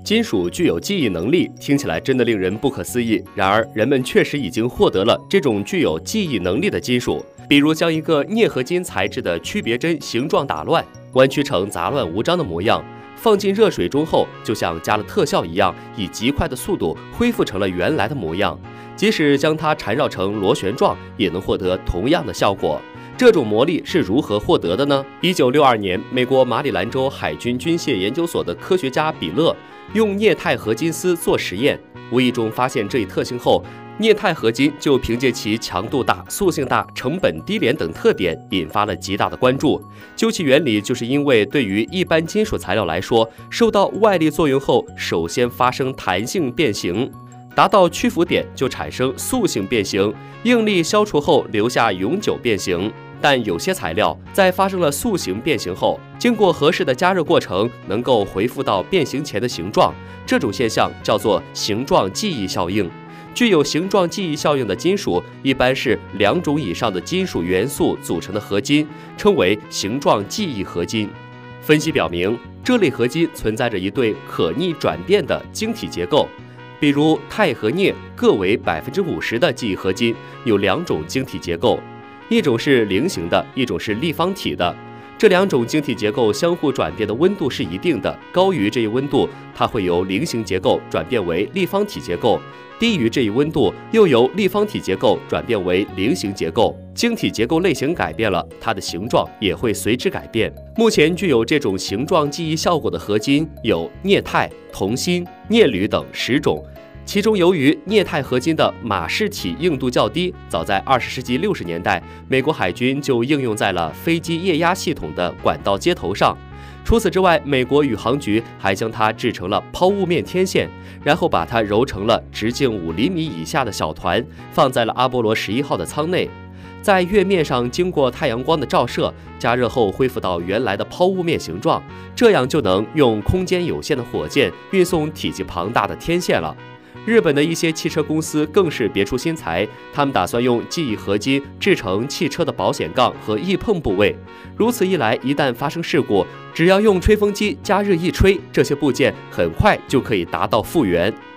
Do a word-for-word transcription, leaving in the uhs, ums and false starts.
金属具有记忆能力，听起来真的令人不可思议。然而，人们确实已经获得了这种具有记忆能力的金属，比如将一个镍合金材质的曲别针形状打乱，弯曲成杂乱无章的模样，放进热水中后，就像加了特效一样，以极快的速度恢复成了原来的模样。即使将它缠绕成螺旋状，也能获得同样的效果。这种魔力是如何获得的呢？一九六二年，美国马里兰州海军军械研究所的科学家比勒用镍钛合金丝做实验，无意中发现这一特性后，镍钛合金就凭借其强度大、塑性大、成本低廉等特点，引发了极大的关注。究其原理，就是因为对于一般金属材料来说，受到外力作用后，首先发生弹性变形，达到屈服点就产生塑性变形，应力消除后留下永久变形。但有些材料在发生了塑形变形后，经过合适的加热过程，能够恢复到变形前的形状。这种现象叫做形状记忆效应。具有形状记忆效应的金属，一般是两种以上的金属元素组成的合金，称为形状记忆合金。分析表明，这类合金存在着一对可逆转变的晶体结构。比如钛和镍各为百分之五十的记忆合金，有两种晶体结构，一种是菱形的，一种是立方体的。这两种晶体结构相互转变的温度是一定的，高于这一温度，它会由菱形结构转变为立方体结构；低于这一温度，又由立方体结构转变为菱形结构。晶体结构类型改变了，它的形状也会随之改变。目前具有这种形状记忆效果的合金有镍钛、铜锌、镍铝等十种。其中，由于镍钛合金的马氏体硬度较低，早在二十世纪六十年代，美国海军就应用在了飞机液压系统的管道接头上。除此之外，美国宇航局还将它制成了抛物面天线，然后把它揉成了直径五厘米以下的小团，放在了阿波罗十一号的舱内。在月面上经过太阳光的照射，加热后恢复到原来的抛物面形状，这样就能用空间有限的火箭运送体积庞大的天线了。日本的一些汽车公司更是别出心裁，他们打算用记忆合金制成汽车的保险杠和翼碰部位。如此一来，一旦发生事故，只要用吹风机加热一吹，这些部件很快就可以达到复原。